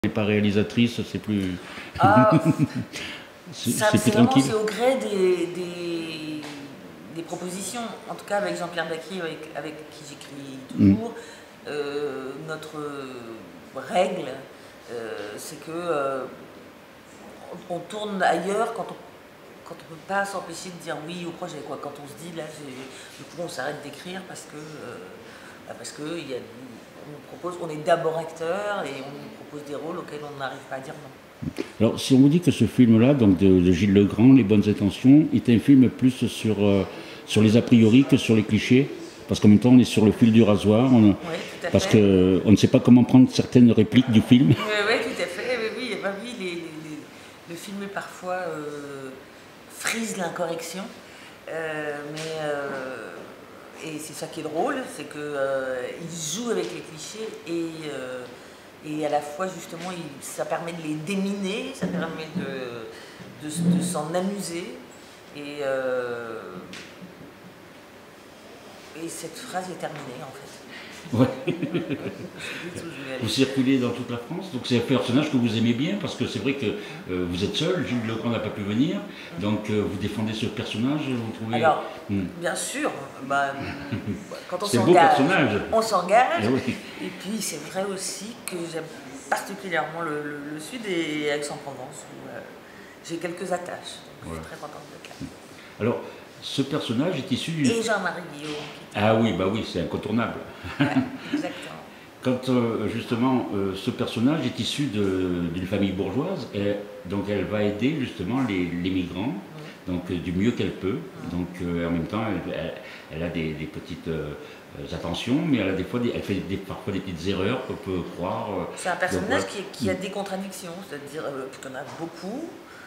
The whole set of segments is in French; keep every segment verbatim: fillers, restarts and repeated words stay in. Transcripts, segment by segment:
n'est pas réalisatrice, c'est plus... Ah, c'est plus vraiment tranquille. c'est au gré des, des, des propositions. En tout cas avec Jean-Pierre Bacchi, avec, avec qui j'écris toujours, mm. euh, notre règle, euh, c'est que euh, on, on tourne ailleurs quand on quand on ne peut pas s'empêcher de dire oui au projet, quoi. Quand on se dit là, du coup on s'arrête d'écrire parce que euh, bah parce que y a, on propose, on est d'abord acteur et on propose des rôles auxquels on n'arrive pas à dire non. Alors si on vous dit que ce film-là, donc de, de Gilles Legrand, Les Bonnes Intentions, est un film plus sur, euh, sur les a priori que sur les clichés, parce qu'en même temps on est sur le fil du rasoir, on, oui, tout à parce fait. qu'on ne sait pas comment prendre certaines répliques du film. Oui, oui, tout à fait. Oui, oui, bah oui les, les, les, le film est parfois euh, frise l'incorrection, euh, mais euh, et c'est ça qui est drôle, c'est qu'il euh, joue avec les clichés et, euh, et à la fois justement il, ça permet de les déminer, ça permet de, de, de s'en amuser et, euh, et cette phrase est terminée en fait. Ouais. Vous circulez dans toute la France, donc c'est un personnage que vous aimez bien, parce que c'est vrai que euh, vous êtes seul, Gilles Legrand n'a pas pu venir, donc euh, vous défendez ce personnage, vous trouvez... Alors, hmm. bien sûr, bah, quand on s'engage, on s'engage, eh oui. Et puis c'est vrai aussi que j'aime particulièrement le, le, le Sud et Aix-en-Provence, où euh, j'ai quelques attaches, donc ouais. Je suis très contente d'être là. Alors, ce personnage est issu du... Et Jean-Marie Guillaume. Ah oui, bah oui, c'est incontournable. Ouais, exactement. Quand euh, justement euh, ce personnage est issu d'une famille bourgeoise, et donc elle va aider justement les, les migrants, mmh. donc euh, du mieux qu'elle peut. Mmh. Donc euh, en même temps, elle, elle, elle a des, des petites euh, attentions, mais elle a des fois, des, elle fait des, parfois des petites erreurs qu'on peut croire. Euh, c'est un personnage qui, qui a des contradictions, c'est-à-dire euh, qu'il y en a beaucoup,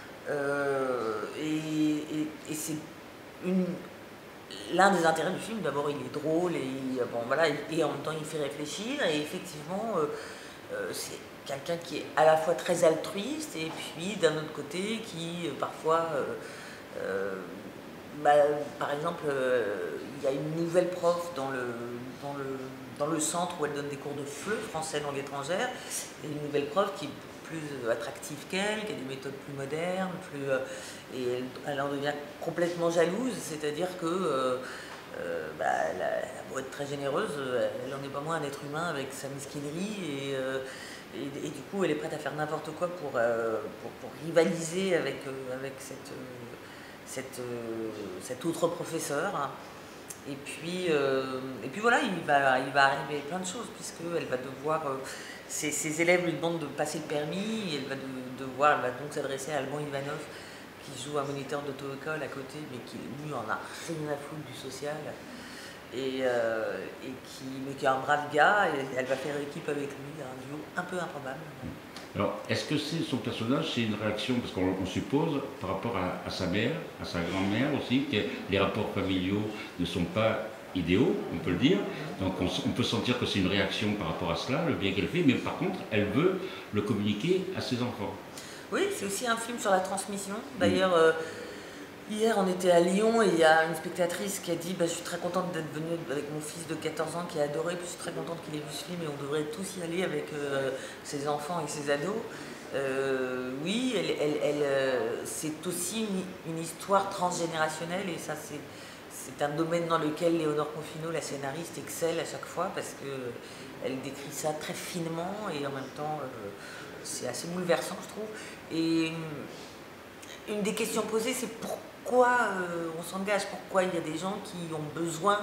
euh, et, et, et c'est une l'un des intérêts du film. D'abord il est drôle et, il, bon, voilà, et en même temps il fait réfléchir, et effectivement euh, euh, c'est quelqu'un qui est à la fois très altruiste et puis d'un autre côté qui euh, parfois euh, euh, bah, par exemple euh, il y a une nouvelle prof dans le, dans, le, dans le centre où elle donne des cours de FLE, français langue étrangère, et une nouvelle prof qui est plus attractive qu'elle, qui a des méthodes plus modernes, plus, euh, et elle, elle en devient complètement jalouse, c'est-à-dire que euh, euh, bah, elle, a, elle a beau être très généreuse, elle n'en est pas moins un être humain avec sa mesquinerie, et, euh, et, et du coup elle est prête à faire n'importe quoi pour, euh, pour, pour rivaliser avec, euh, avec cette, euh, cette, euh, cet autre professeur. Hein. Et puis, euh, et puis voilà, il va, il va arriver plein de choses, puisqu'elle va devoir... Euh, ses, ses élèves lui demandent de passer le permis, et elle va de, devoir, elle va donc s'adresser à Alban Ivanov, qui joue un moniteur d'auto-école à côté, mais qui lui en a rien à foutre du social, et, euh, et qui, mais qui est un brave gars, et elle va faire équipe avec lui, un duo un peu improbable. Alors, est-ce que c'est son personnage, c'est une réaction, parce qu'on suppose, par rapport à, à sa mère, à sa grand-mère aussi, que les rapports familiaux ne sont pas idéaux, on peut le dire, donc on, on peut sentir que c'est une réaction par rapport à cela, le bien qu'elle fait, mais par contre, elle veut le communiquer à ses enfants. Oui, c'est aussi un film sur la transmission. D'ailleurs, mmh. euh, hier on était à Lyon et il y a une spectatrice qui a dit bah, « Je suis très contente d'être venue avec mon fils de quatorze ans qui a adoré, puis je suis très contente qu'il ait vu ce film et on devrait tous y aller avec euh, ses enfants et ses ados. Euh, » Oui, elle, elle, elle, euh, c'est aussi une, une histoire transgénérationnelle, et ça c'est... C'est un domaine dans lequel Léonore Confino, la scénariste, excelle à chaque fois, parce qu'elle décrit ça très finement et en même temps euh, c'est assez bouleversant, je trouve. Et une des questions posées, c'est pourquoi euh, on s'engage, pourquoi il y a des gens qui ont besoin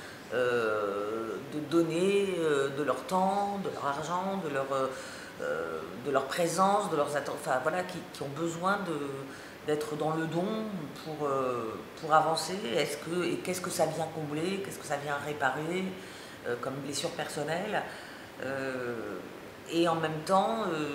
euh, de donner euh, de leur temps, de leur argent, de leur, euh, de leur présence, de leurs attentes, enfin voilà, qui, qui ont besoin de... d'être dans le don pour, euh, pour avancer. Est-ce que, et qu'est-ce que ça vient combler, qu'est-ce que ça vient réparer euh, comme blessure personnelle, euh, et en même temps euh,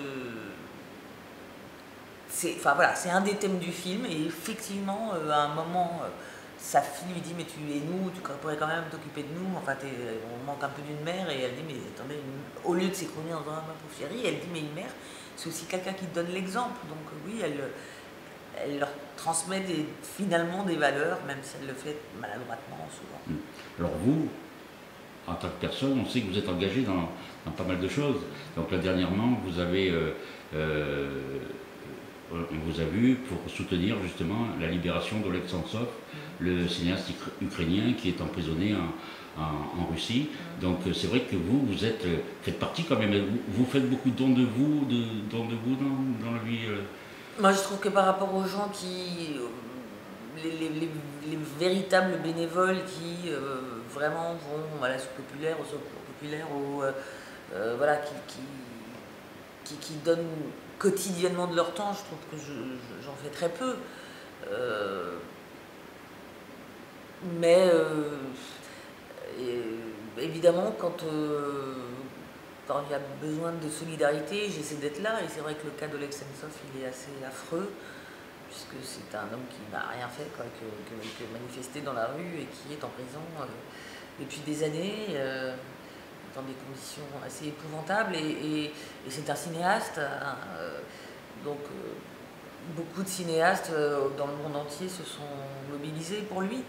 c'est enfin, voilà, c'est un des thèmes du film, et effectivement euh, à un moment euh, sa fille lui dit mais tu es nous, tu pourrais quand même t'occuper de nous, enfin on manque un peu d'une mère, et elle dit mais attendez, une... au lieu de s'écrouler en disant ma pauvre chérie, elle dit mais une mère c'est aussi quelqu'un qui te donne l'exemple, donc oui elle elle leur transmet des, finalement des valeurs, même si elle le fait maladroitement souvent. Alors vous, en tant que personne, on sait que vous êtes engagé dans, dans pas mal de choses. Donc là, dernièrement, vous avez, euh, euh, on vous a vu pour soutenir justement la libération d'Oleg Sentsov, le cinéaste ukrainien qui est emprisonné en, en, en Russie. Donc c'est vrai que vous, vous êtes, faites partie quand même, vous, vous faites beaucoup de dons de vous, de, dons de vous dans, dans la vie. Euh... Moi, je trouve que par rapport aux gens qui, les, les, les, les véritables bénévoles qui euh, vraiment vont à la soupe populaire, au secours populaire, au, euh, voilà, qui, qui, qui, qui donnent quotidiennement de leur temps, je trouve que j'en fais très peu. Euh, mais euh, et, évidemment, quand euh, quand il y a besoin de solidarité, j'essaie d'être là, et c'est vrai que le cas d'Oleg Sentsov, il est assez affreux, puisque c'est un homme qui n'a rien fait, quoi, que, que, que manifester dans la rue, et qui est en prison euh, depuis des années, euh, dans des conditions assez épouvantables, et, et, et c'est un cinéaste, hein, euh, donc euh, beaucoup de cinéastes euh, dans le monde entier se sont mobilisés pour lui.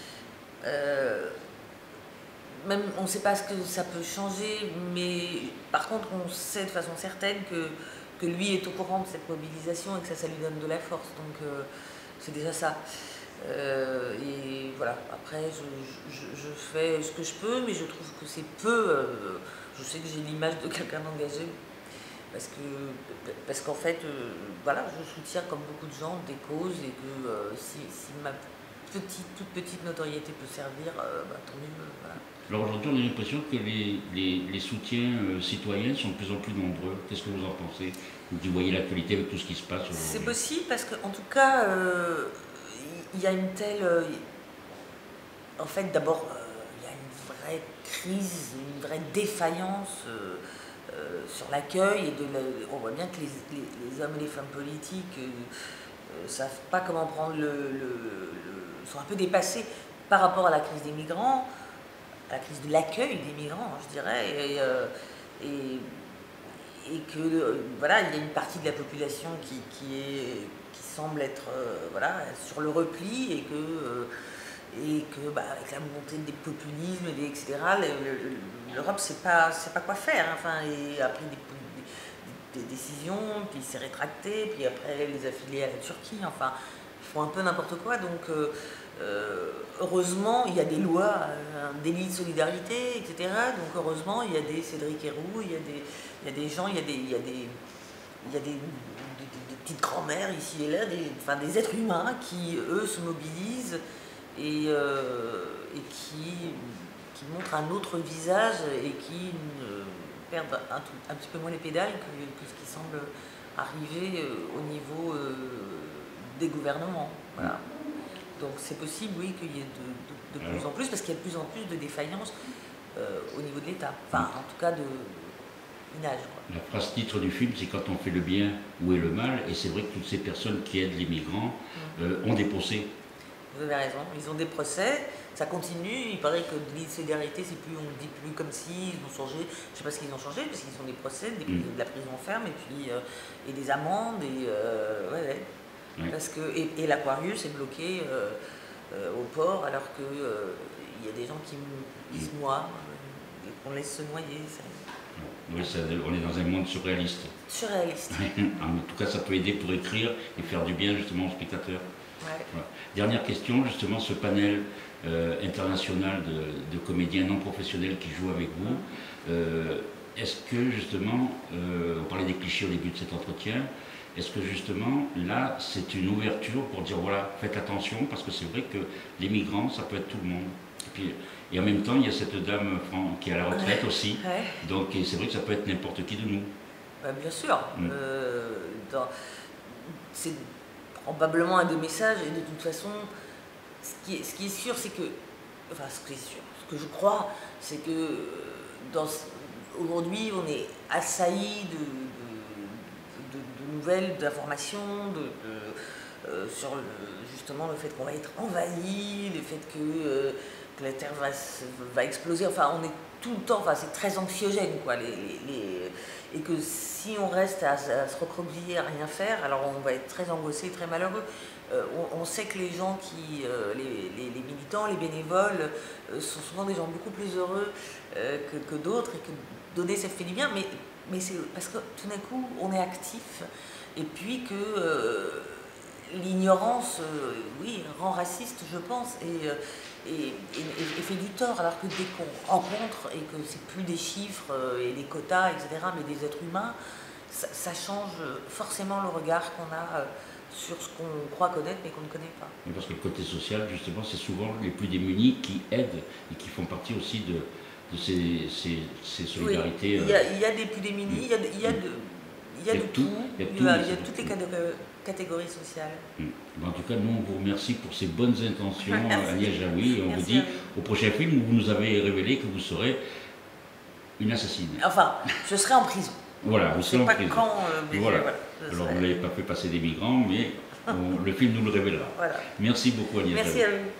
Euh, Même on ne sait pas ce que ça peut changer, mais par contre on sait de façon certaine que, que lui est au courant de cette mobilisation et que ça, ça lui donne de la force. Donc euh, c'est déjà ça. Euh, et voilà, après je, je, je fais ce que je peux, mais je trouve que c'est peu. Euh, je sais que j'ai l'image de quelqu'un d'engagé, parce que parce qu'en fait, euh, voilà, je soutiens comme beaucoup de gens des causes, et que euh, si, si ma petite, toute petite notoriété peut servir, euh, bah, tant mieux. Voilà. Alors aujourd'hui, on a l'impression que les, les, les soutiens euh, citoyens sont de plus en plus nombreux. Qu'est-ce que vous en pensez? Vous voyez l'actualité avec tout ce qui se passe aujourd'hui? C'est possible, parce qu'en tout cas, euh, il y a une telle... Euh, en fait, d'abord, euh, il y a une vraie crise, une vraie défaillance euh, euh, sur l'accueil. Et de la, on voit bien que les, les, les hommes et les femmes politiques ne euh, savent pas comment prendre le, le, le... sont un peu dépassés par rapport à la crise des migrants, à la crise de l'accueil des migrants, je dirais, et, euh, et, et que euh, voilà, il y a une partie de la population qui, qui, est, qui semble être euh, voilà, sur le repli, et que, euh, et que bah, avec la montée des populismes, et et cetera, l'Europe ne sait pas, sait pas quoi faire. Hein, enfin, et a pris des, des, des décisions, puis s'est rétracté, puis après les affiliés à la Turquie, enfin, ils font un peu n'importe quoi. Donc, euh, Euh, heureusement, il y a des lois, euh, un délit de solidarité, et cetera. Donc heureusement, il y a des Cédric Héroux, il y a des, il y a des gens, il y a des, il y a des, il y a des, des, des, des petites grand-mères ici et là, des, enfin, des êtres humains qui, eux, se mobilisent, et, euh, et qui, qui montrent un autre visage, et qui euh, perdent un, tout, un petit peu moins les pédales que, que ce qui semble arriver euh, au niveau euh, des gouvernements. Voilà. Donc c'est possible, oui, qu'il y ait de, de, de plus en plus, parce qu'il y a de plus en plus de défaillances euh, au niveau de l'État. Enfin, en tout cas, de minage. La phrase titre du film, c'est « Quand on fait le bien, où est le mal ?» Et c'est vrai que toutes ces personnes qui aident les migrants mmh. euh, ont des procès. Vous avez raison, ils ont des procès, ça continue. Il paraît que de solidarité, c'est plus, on ne dit plus comme si, ils ont changé. Je ne sais pas ce qu'ils ont changé, parce qu'ils ont des procès, des, mmh. de la prison ferme, et puis euh, et des amendes, et euh, ouais, ouais. Oui. Parce que, et, et l'Aquarius est bloqué euh, euh, au port, alors qu'il euh, y a des gens qui, qui se noient, euh, et qu'on laisse se noyer. Ça... Oui, ça, on est dans un monde surréaliste. Surréaliste. En tout cas, ça peut aider pour écrire et faire du bien justement aux spectateurs. Ouais. Voilà. Dernière question, justement, ce panel euh, international de, de comédiens non professionnels qui jouent avec vous, euh, est-ce que justement, euh, on parlait des clichés au début de cet entretien, est-ce que justement, là, c'est une ouverture pour dire, voilà, faites attention, parce que c'est vrai que les migrants, ça peut être tout le monde. Et, puis, et en même temps, il y a cette dame qui est à la retraite ouais. aussi, ouais. Donc c'est vrai que ça peut être n'importe qui de nous. Bah, bien sûr. Mm. Euh, c'est probablement un des messages, et de toute façon, ce qui est, ce qui est sûr, c'est que, enfin, ce qui est sûr, ce que je crois, c'est que aujourd'hui, on est assailli de, de, de, de nouvelles, d'informations, de, de, euh, sur le, justement le fait qu'on va être envahi, le fait que, euh, que la Terre va, va exploser. Enfin, on est tout le temps, enfin c'est très anxiogène quoi, les, les, les, et que si on reste à, à se recroqueviller, à rien faire, alors on va être très angoissé, très malheureux. Euh, on, on sait que les gens qui, euh, les, les, les militants, les bénévoles, euh, sont souvent des gens beaucoup plus heureux euh, que, que d'autres, et que donner ça fait du bien, mais, mais c'est parce que tout d'un coup on est actif, et puis que euh, l'ignorance, euh, oui, rend raciste, je pense, et, et, et, et fait du tort, alors que dès qu'on rencontre, et que c'est plus des chiffres et des quotas, et cetera, mais des êtres humains, ça, ça change forcément le regard qu'on a sur ce qu'on croit connaître, mais qu'on ne connaît pas. Et parce que le côté social, justement, c'est souvent les plus démunis qui aident, et qui font partie aussi de, de ces, ces, ces solidarités. Oui, il, y a, il y a des plus démunis, il y a, il y a de... Il y a, il y a de tout, tout, il y a, tout, il y a, il y a toutes les catégories sociales. En tout cas, nous, on vous remercie pour ces bonnes intentions, Agnès Jaoui, et on Merci vous dit au prochain film où vous nous avez révélé que vous serez une assassine. Enfin, je serai en prison. Voilà, vous serez en pas prison. Quand, euh, mais voilà. voilà Alors, vous n'avez pas fait passer des migrants, mais on, le film nous le révélera. Voilà. Merci beaucoup, Agnès Jaoui. Merci à vous.